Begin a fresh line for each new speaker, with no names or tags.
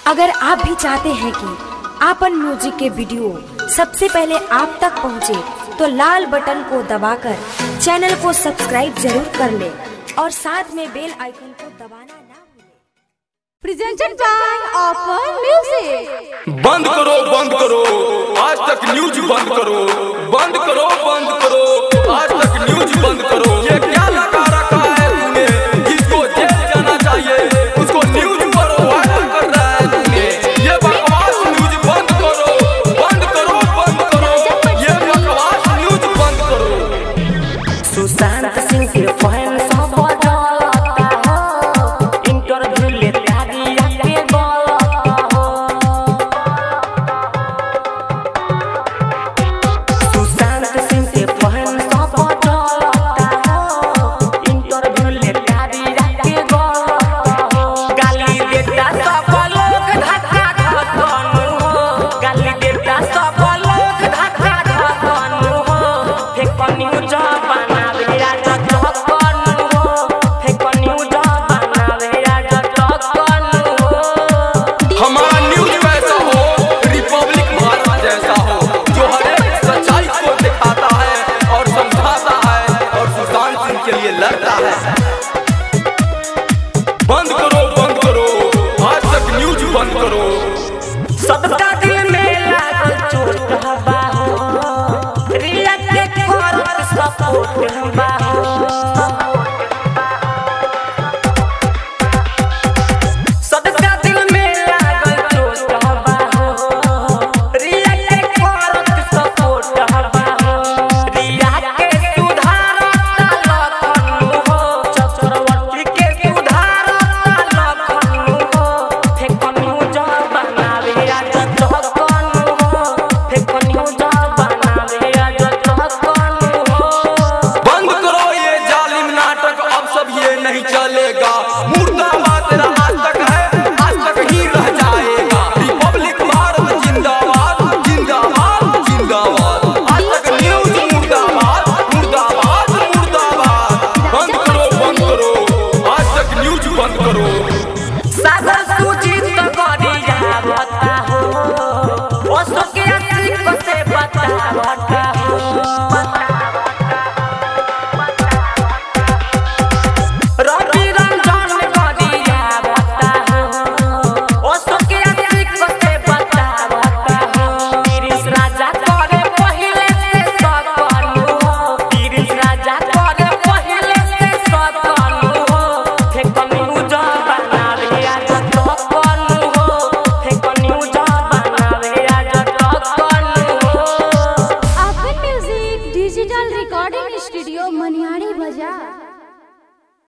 अगर आप भी चाहते हैं कि आपन म्यूजिक के वीडियो सबसे पहले आप तक पहुंचे, तो लाल बटन को दबाकर चैनल को सब्सक्राइब जरूर कर ले और साथ में बेल आइकन को दबाना ना भूलें।
Presented by Offer Music.
बंद करो आज तक न्यूज बंद करो, बंद करो आज तक न्यूज बंद करो। ये क्या लगा रखा है तूने? जिसको जेल जाना चाहिए उसको न्यूज पर वायरल कर रहा है तूने। ये बकवास न्यूज बंद करो, ये बकवास न्यूज बंद करो।
सुशांत सिंह के फैन सब बजाता हो, इंटरव्यू लेता दिया के बोलता हो। सुशांत सिंह के फैन सब बजाता हो, इंटरव्यू लेता दिया के बोलता हो। गाली देता सब लोग धक्का धक्कन हो, गाली देता सब लोग धक्का धक्कन हो। फेक न्यूज बनावे राजा धक्कन हो, फेक न्यूज बनावे राजा धक्कन हो।
हमारा न्यूज वैसा हो, रिपब्लिक भारत जैसा हो, जो हर एक सच्चाई को दिखाता है और समझाता है और सुशांत सिंह के लिए लड़ता है। बंद करो आज तक न्यूज बंद करो।
सबका दिल में लागल चोट हवा हो, रिया के करत सपोर्ट हवा हो। सबका दिल में लागल चोट हवा हो, रिया के करत सपोर्ट हवा हो। रिया के सुधारता लखन हो, चक्रवर्ती के सुधारता लखन हो। फेक न्यूज बनावे राजा धक्कन हो, फेक न्यूज बनावे राजा धक्कन हो।
बंद करो ये जालिम नाटक, अब सब ये नहीं चलेगा। मुर्दाबाद तेरा आज तक है, आज तक ही रह जाएगा। रिपब्लिक भारत जिंदाबाद जिंदाबाद जिंदाबाद। आज तक न्यूज मुर्दाबाद मुर्दाबाद मुर्दाबाद। बंद करो आज तक न्यूज बंद करो।
सागर सूचित करिया बता हो, ओसो के असली को से बतावता हो। रवि रंजन करिया बता हो, ओसो के असली को से बतावता हो। तिरिस राजा करे पहिले से सकन हो, तिरिस राजा करे पहिले से सकन हो। फेक न्यूज बनावे राजा धक्कन हो, फेक न्यूज बनावे राजा धक्कन हो।
Offer Music digital recording studio Manihari बाजार।